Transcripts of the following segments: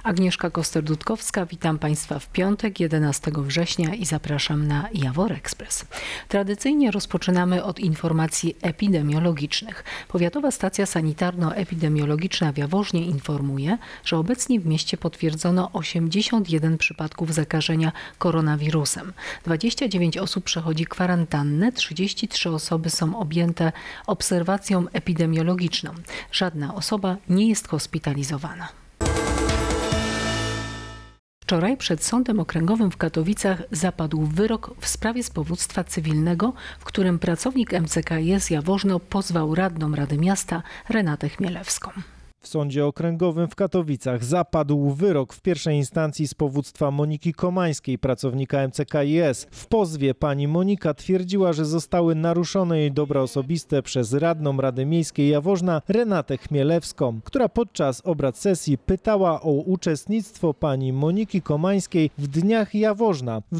Agnieszka Koster-Dudkowska, witam Państwa w piątek, 11 września i zapraszam na Jawor Express. Tradycyjnie rozpoczynamy od informacji epidemiologicznych. Powiatowa Stacja Sanitarno-Epidemiologiczna w Jaworznie informuje, że obecnie w mieście potwierdzono 81 przypadków zakażenia koronawirusem. 29 osób przechodzi kwarantannę, 33 osoby są objęte obserwacją epidemiologiczną. Żadna osoba nie jest hospitalizowana. Wczoraj przed Sądem Okręgowym w Katowicach zapadł wyrok w sprawie z powództwa cywilnego, w którym pracownik MCKiS Jaworzno pozwał radną Rady Miasta Renatę Chmielewską. W Sądzie Okręgowym w Katowicach zapadł wyrok w pierwszej instancji z powództwa Moniki Komańskiej, pracownika MCKiS. W pozwie pani Monika twierdziła, że zostały naruszone jej dobra osobiste przez radną Rady Miejskiej Jaworzna Renatę Chmielewską, która podczas obrad sesji pytała o uczestnictwo pani Moniki Komańskiej w Dniach Jaworzna w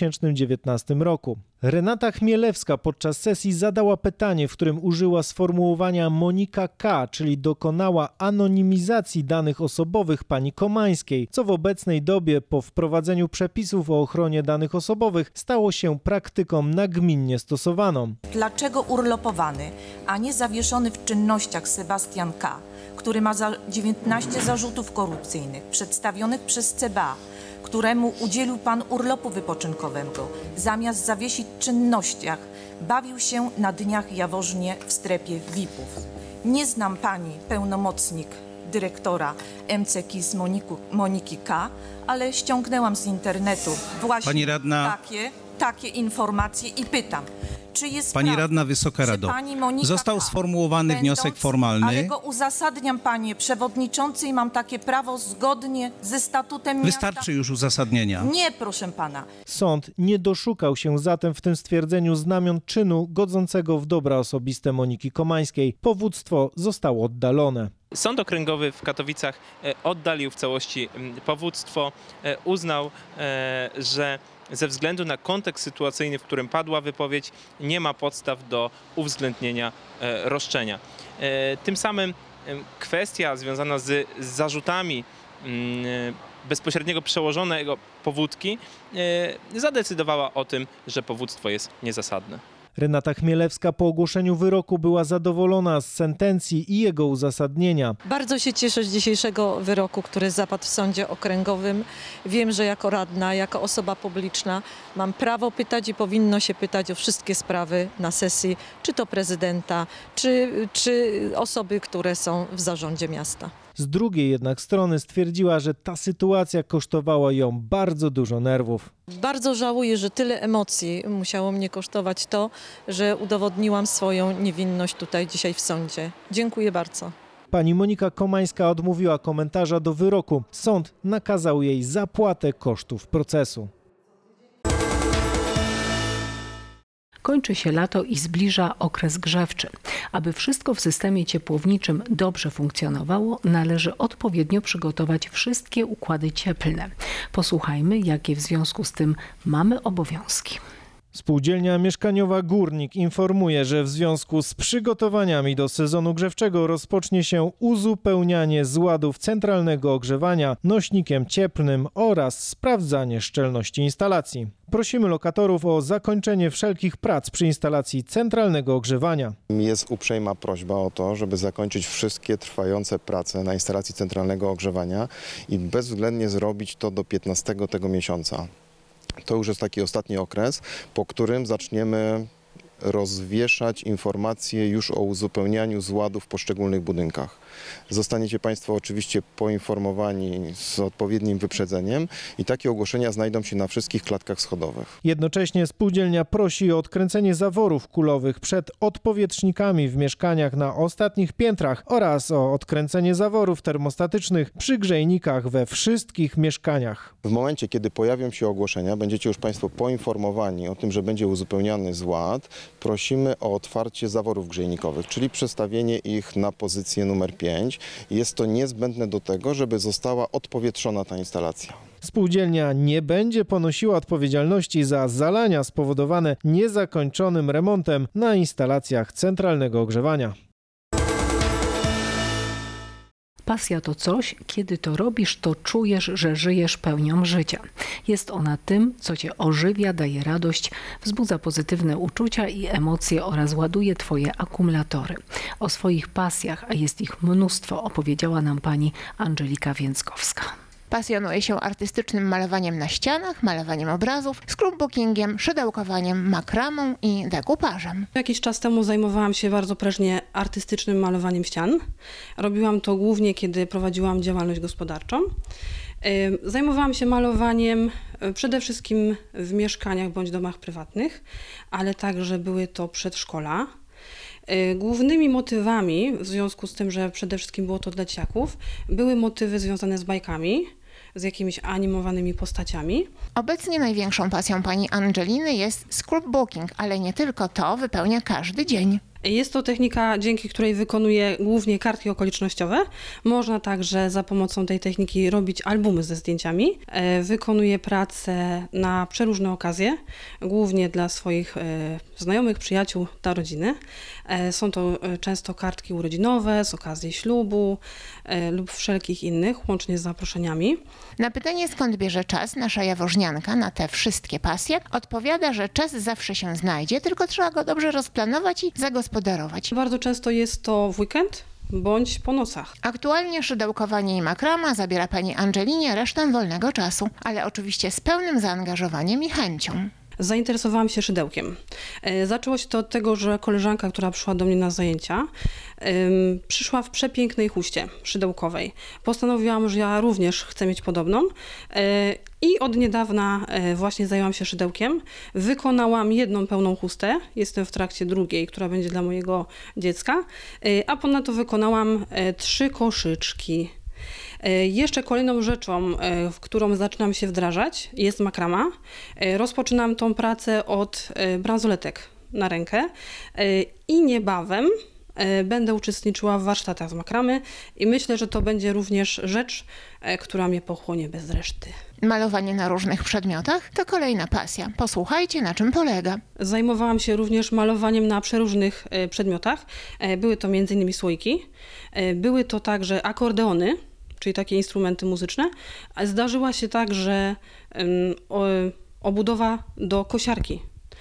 2019 roku. Renata Chmielewska podczas sesji zadała pytanie, w którym użyła sformułowania Monika K., czyli dokonała anonimizacji danych osobowych pani Komańskiej, co w obecnej dobie po wprowadzeniu przepisów o ochronie danych osobowych stało się praktyką nagminnie stosowaną. Dlaczego urlopowany, a nie zawieszony w czynnościach Sebastian K., który ma 19 zarzutów korupcyjnych przedstawionych przez CBA, któremu udzielił pan urlopu wypoczynkowego, zamiast zawiesić w czynnościach, bawił się na Dniach Jaworznie w strefie VIP-ów. Nie znam pani pełnomocnik dyrektora MCKiS Moniki K., ale ściągnęłam z internetu właśnie pani radna, takie informacje i pytam, czy jest Pani prawda, radna Wysoka Rado, został sformułowany wniosek formalny. Ale go uzasadniam, panie przewodniczący, i mam takie prawo zgodnie ze statutem miasta. Wystarczy już uzasadnienia. Nie, proszę pana. Sąd nie doszukał się zatem w tym stwierdzeniu znamion czynu godzącego w dobra osobiste Moniki Komańskiej. Powództwo zostało oddalone. Sąd Okręgowy w Katowicach oddalił w całości powództwo, uznał, że ze względu na kontekst sytuacyjny, w którym padła wypowiedź, nie ma podstaw do uwzględnienia roszczenia. Tym samym kwestia związana z zarzutami bezpośredniego przełożonego powódki zadecydowała o tym, że powództwo jest niezasadne. Renata Chmielewska po ogłoszeniu wyroku była zadowolona z sentencji i jego uzasadnienia. Bardzo się cieszę z dzisiejszego wyroku, który zapadł w Sądzie Okręgowym. Wiem, że jako radna, jako osoba publiczna mam prawo pytać i powinno się pytać o wszystkie sprawy na sesji, czy to prezydenta, czy osoby, które są w zarządzie miasta. Z drugiej jednak strony stwierdziła, że ta sytuacja kosztowała ją bardzo dużo nerwów. Bardzo żałuję, że tyle emocji musiało mnie kosztować to, że udowodniłam swoją niewinność tutaj dzisiaj w sądzie. Dziękuję bardzo. Pani Monika Komańska odmówiła komentarza do wyroku. Sąd nakazał jej zapłatę kosztów procesu. Kończy się lato i zbliża okres grzewczy. Aby wszystko w systemie ciepłowniczym dobrze funkcjonowało, należy odpowiednio przygotować wszystkie układy cieplne. Posłuchajmy, jakie w związku z tym mamy obowiązki. Spółdzielnia Mieszkaniowa Górnik informuje, że w związku z przygotowaniami do sezonu grzewczego rozpocznie się uzupełnianie zładów centralnego ogrzewania nośnikiem cieplnym oraz sprawdzanie szczelności instalacji. Prosimy lokatorów o zakończenie wszelkich prac przy instalacji centralnego ogrzewania. Jest uprzejma prośba o to, żeby zakończyć wszystkie trwające prace na instalacji centralnego ogrzewania i bezwzględnie zrobić to do 15 tego miesiąca. To już jest taki ostatni okres, po którym zaczniemy rozwieszać informacje już o uzupełnianiu zładów w poszczególnych budynkach. Zostaniecie Państwo oczywiście poinformowani z odpowiednim wyprzedzeniem i takie ogłoszenia znajdą się na wszystkich klatkach schodowych. Jednocześnie spółdzielnia prosi o odkręcenie zaworów kulowych przed odpowietrznikami w mieszkaniach na ostatnich piętrach oraz o odkręcenie zaworów termostatycznych przy grzejnikach we wszystkich mieszkaniach. W momencie, kiedy pojawią się ogłoszenia, będziecie już Państwo poinformowani o tym, że będzie uzupełniany zład. Prosimy o otwarcie zaworów grzejnikowych, czyli przestawienie ich na pozycję numer 5. Jest to niezbędne do tego, żeby została odpowietrzona ta instalacja. Spółdzielnia nie będzie ponosiła odpowiedzialności za zalania spowodowane niezakończonym remontem na instalacjach centralnego ogrzewania. Pasja to coś, kiedy to robisz, to czujesz, że żyjesz pełnią życia. Jest ona tym, co cię ożywia, daje radość, wzbudza pozytywne uczucia i emocje oraz ładuje twoje akumulatory. O swoich pasjach, a jest ich mnóstwo, opowiedziała nam pani Angelika Więckowska. Pasjonuje się artystycznym malowaniem na ścianach, malowaniem obrazów, scrapbookingiem, szydełkowaniem, makramą i dekupażem. Jakiś czas temu zajmowałam się bardzo prężnie artystycznym malowaniem ścian. Robiłam to głównie, kiedy prowadziłam działalność gospodarczą. Zajmowałam się malowaniem przede wszystkim w mieszkaniach bądź domach prywatnych, ale także były to przedszkola. Głównymi motywami, w związku z tym, że przede wszystkim było to dla dzieciaków, były motywy związane z bajkami, z jakimiś animowanymi postaciami. Obecnie największą pasją pani Angeliny jest scrapbooking, ale nie tylko to, wypełnia każdy dzień. Jest to technika, dzięki której wykonuje głównie kartki okolicznościowe. Można także za pomocą tej techniki robić albumy ze zdjęciami. Wykonuję pracę na przeróżne okazje, głównie dla swoich znajomych, przyjaciół, dla rodziny. Są to często kartki urodzinowe z okazji ślubu lub wszelkich innych, łącznie z zaproszeniami. Na pytanie, skąd bierze czas, nasza jaworznianka na te wszystkie pasje odpowiada, że czas zawsze się znajdzie, tylko trzeba go dobrze rozplanować i zagospodarować. Bardzo często jest to w weekend bądź po nocach. Aktualnie szydełkowanie i makrama zabiera pani Angelinie resztę wolnego czasu, ale oczywiście z pełnym zaangażowaniem i chęcią. Zainteresowałam się szydełkiem. Zaczęło się to od tego, że koleżanka, która przyszła do mnie na zajęcia, przyszła w przepięknej chuście szydełkowej. Postanowiłam, że ja również chcę mieć podobną i od niedawna właśnie zajęłam się szydełkiem. Wykonałam jedną pełną chustę, jestem w trakcie drugiej, która będzie dla mojego dziecka, a ponadto wykonałam 3 koszyczki. Jeszcze kolejną rzeczą, w którą zaczynam się wdrażać, jest makrama. Rozpoczynam tą pracę od bransoletek na rękę i niebawem będę uczestniczyła w warsztatach z makramy i myślę, że to będzie również rzecz, która mnie pochłonie bez reszty. Malowanie na różnych przedmiotach to kolejna pasja. Posłuchajcie, na czym polega. Zajmowałam się również malowaniem na przeróżnych przedmiotach. Były to m.in. słoiki, były to także akordeony, czyli takie instrumenty muzyczne. Zdarzyła się także obudowa do kosiarki.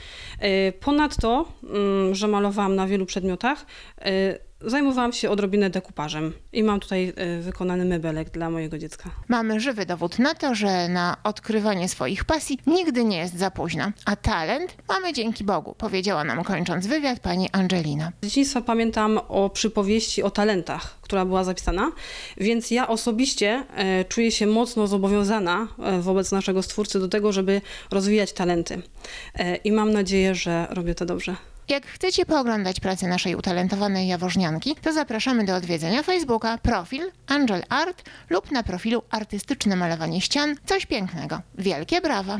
Ponadto, że malowałam na wielu przedmiotach, zajmowałam się odrobinę dekupażem i mam tutaj wykonany mebelek dla mojego dziecka. Mamy żywy dowód na to, że na odkrywanie swoich pasji nigdy nie jest za późno. A talent mamy dzięki Bogu, powiedziała nam kończąc wywiad pani Angelina. Z dzieciństwa pamiętam o przypowieści o talentach, która była zapisana, więc ja osobiście czuję się mocno zobowiązana wobec naszego Stwórcy do tego, żeby rozwijać talenty. I mam nadzieję, że robię to dobrze. Jak chcecie pooglądać pracę naszej utalentowanej jaworznianki, to zapraszamy do odwiedzenia Facebooka, profil Angel Art lub na profilu Artystyczne malowanie ścian. Coś pięknego. Wielkie brawa!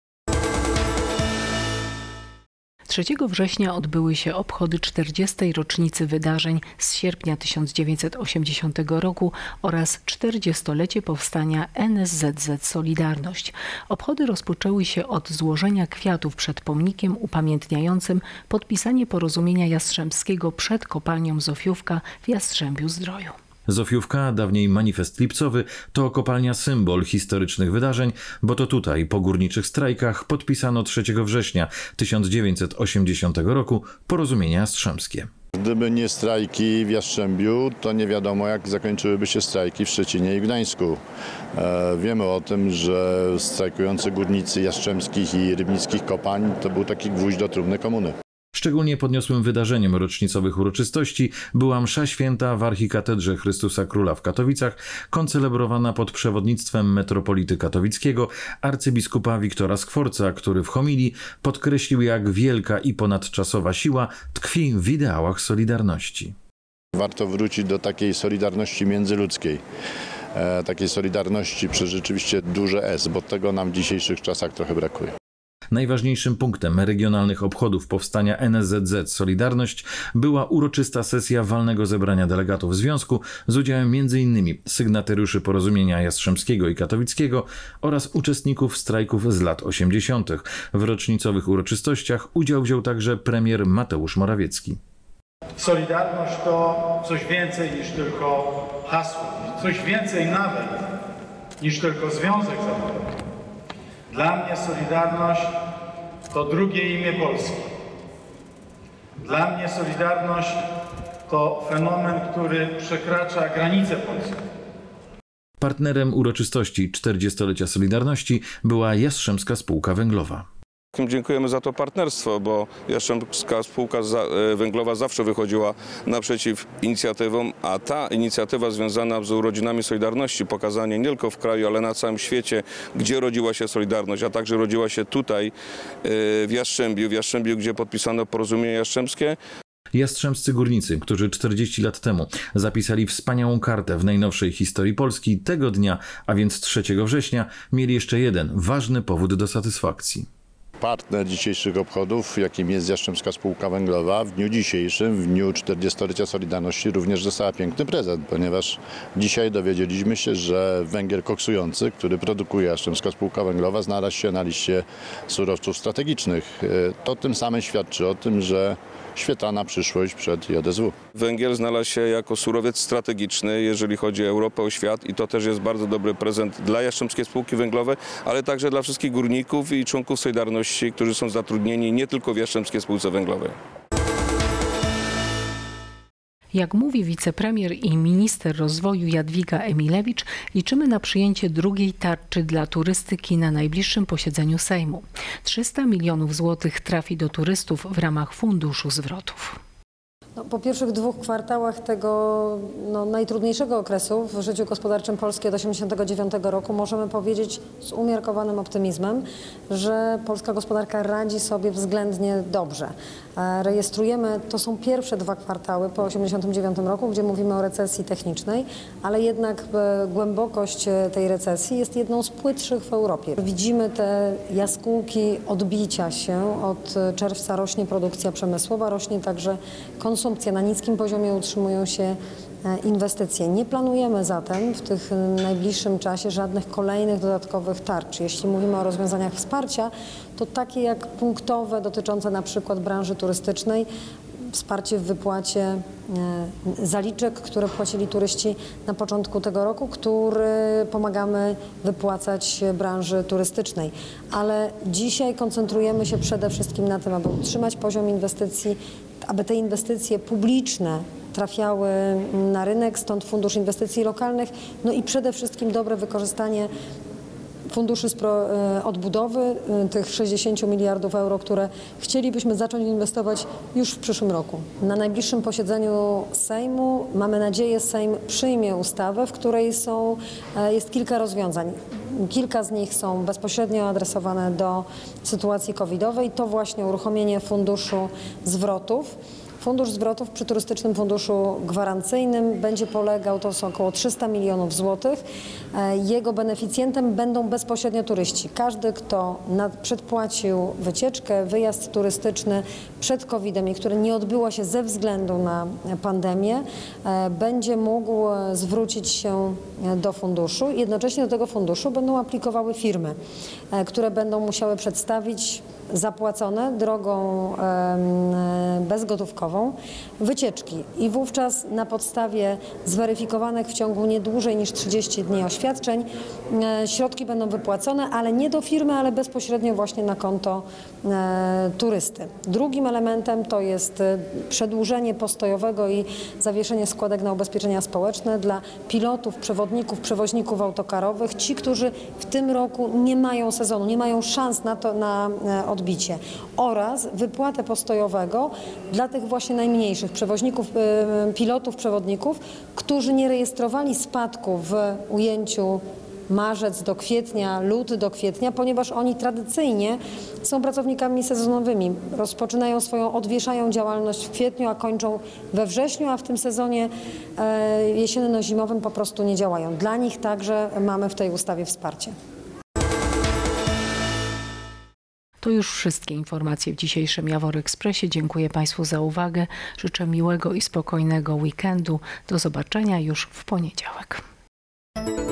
3 września odbyły się obchody 40. rocznicy wydarzeń z sierpnia 1980 roku oraz 40-lecie powstania NSZZ Solidarność. Obchody rozpoczęły się od złożenia kwiatów przed pomnikiem upamiętniającym podpisanie porozumienia jastrzębskiego przed kopalnią Zofiówka w Jastrzębiu-Zdroju. Zofiówka, dawniej Manifest Lipcowy, to kopalnia symbol historycznych wydarzeń, bo to tutaj po górniczych strajkach podpisano 3 września 1980 roku porozumienie jastrzębskie. Gdyby nie strajki w Jastrzębiu, to nie wiadomo, jak zakończyłyby się strajki w Szczecinie i Gdańsku. Wiemy o tym, że strajkujący górnicy jastrzębskich i rybnickich kopalń to był taki gwóźdź do trumny komuny. Szczególnie podniosłym wydarzeniem rocznicowych uroczystości była msza święta w archikatedrze Chrystusa Króla w Katowicach, koncelebrowana pod przewodnictwem metropolity katowickiego arcybiskupa Wiktora Skworca, który w homilii podkreślił, jak wielka i ponadczasowa siła tkwi w ideałach Solidarności. Warto wrócić do takiej solidarności międzyludzkiej, takiej solidarności przez rzeczywiście duże S, bo tego nam w dzisiejszych czasach trochę brakuje. Najważniejszym punktem regionalnych obchodów powstania NSZZ Solidarność była uroczysta sesja walnego zebrania delegatów związku z udziałem m.in. sygnatariuszy porozumienia jastrzębskiego i katowickiego oraz uczestników strajków z lat 80. W rocznicowych uroczystościach udział wziął także premier Mateusz Morawiecki. Solidarność to coś więcej niż tylko hasło, coś więcej nawet niż tylko związek zawodowy. Dla mnie Solidarność to drugie imię Polski. Dla mnie Solidarność to fenomen, który przekracza granice Polski. Partnerem uroczystości 40-lecia Solidarności była Jastrzębska Spółka Węglowa. Dziękujemy za to partnerstwo, bo Jastrzębska Spółka Węglowa zawsze wychodziła naprzeciw inicjatywom, a ta inicjatywa związana z urodzinami Solidarności, pokazanie nie tylko w kraju, ale na całym świecie, gdzie rodziła się Solidarność, a także rodziła się tutaj w Jastrzębiu, gdzie podpisano porozumienie jastrzębskie. Jastrzębscy górnicy, którzy 40 lat temu zapisali wspaniałą kartę w najnowszej historii Polski, tego dnia, a więc 3 września, mieli jeszcze jeden ważny powód do satysfakcji. Partner dzisiejszych obchodów, jakim jest Jastrzębska Spółka Węglowa, w dniu dzisiejszym, w dniu 40-lecia Solidarności również dostała piękny prezent, ponieważ dzisiaj dowiedzieliśmy się, że węgiel koksujący, który produkuje Jastrzębska Spółka Węglowa, znalazł się na liście surowców strategicznych. To tym samym świadczy o tym, że świetlana przyszłość przed JSW. Węgiel znalazł się jako surowiec strategiczny, jeżeli chodzi o Europę, o świat, i to też jest bardzo dobry prezent dla Jastrzębskiej Spółki Węglowej, ale także dla wszystkich górników i członków Solidarności, którzy są zatrudnieni nie tylko w Jastrzębskiej Spółce Węglowej. Jak mówi wicepremier i minister rozwoju Jadwiga Emilewicz, liczymy na przyjęcie drugiej tarczy dla turystyki na najbliższym posiedzeniu Sejmu. 300 milionów złotych trafi do turystów w ramach Funduszu Zwrotów. Po pierwszych 2 kwartałach tego najtrudniejszego okresu w życiu gospodarczym Polski od 1989 roku możemy powiedzieć z umiarkowanym optymizmem, że polska gospodarka radzi sobie względnie dobrze. Rejestrujemy, to są pierwsze 2 kwartały po 1989 roku, gdzie mówimy o recesji technicznej, ale jednak głębokość tej recesji jest jedną z płytszych w Europie. Widzimy te jaskółki odbicia się. Od czerwca rośnie produkcja przemysłowa, rośnie także konsumpcja. Na niskim poziomie utrzymują się inwestycje. Nie planujemy zatem w tych najbliższym czasie żadnych kolejnych dodatkowych tarcz. Jeśli mówimy o rozwiązaniach wsparcia, to takie jak punktowe dotyczące na przykład branży turystycznej, wsparcie w wypłacie zaliczek, które płacili turyści na początku tego roku, który pomagamy wypłacać branży turystycznej. Ale dzisiaj koncentrujemy się przede wszystkim na tym, aby utrzymać poziom inwestycji, aby te inwestycje publiczne trafiały na rynek, stąd Fundusz Inwestycji Lokalnych, i przede wszystkim dobre wykorzystanie funduszy odbudowy, tych 60 miliardów euro, które chcielibyśmy zacząć inwestować już w przyszłym roku. Na najbliższym posiedzeniu Sejmu, mamy nadzieję, Sejm przyjmie ustawę, w której jest kilka rozwiązań. Kilka z nich są bezpośrednio adresowane do sytuacji covidowej. To właśnie uruchomienie Funduszu Zwrotów. Fundusz zwrotów przy Turystycznym Funduszu Gwarancyjnym będzie polegał, to są około 300 milionów złotych. Jego beneficjentem będą bezpośrednio turyści. Każdy, kto przedpłacił wycieczkę, wyjazd turystyczny przed COVID-em i który nie odbyło się ze względu na pandemię, będzie mógł zwrócić się do funduszu. Jednocześnie do tego funduszu będą aplikowały firmy, które będą musiały przedstawić zapłacone drogą bezgotówkową wycieczki i wówczas na podstawie zweryfikowanych w ciągu nie dłużej niż 30 dni oświadczeń środki będą wypłacone, ale nie do firmy, ale bezpośrednio właśnie na konto turysty. Drugim elementem to jest przedłużenie postojowego i zawieszenie składek na ubezpieczenia społeczne dla pilotów, przewodników, przewoźników autokarowych, ci, którzy w tym roku nie mają sezonu, nie mają szans na odbicie, oraz wypłatę postojowego dla tych właśnie najmniejszych przewoźników, pilotów, przewodników, którzy nie rejestrowali spadku w ujęciu marzec do kwietnia, luty do kwietnia, ponieważ oni tradycyjnie są pracownikami sezonowymi. Odwieszają działalność w kwietniu, a kończą we wrześniu, a w tym sezonie jesienno-zimowym po prostu nie działają. Dla nich także mamy w tej ustawie wsparcie. To już wszystkie informacje w dzisiejszym Jawor Expressie. Dziękuję Państwu za uwagę. Życzę miłego i spokojnego weekendu. Do zobaczenia już w poniedziałek.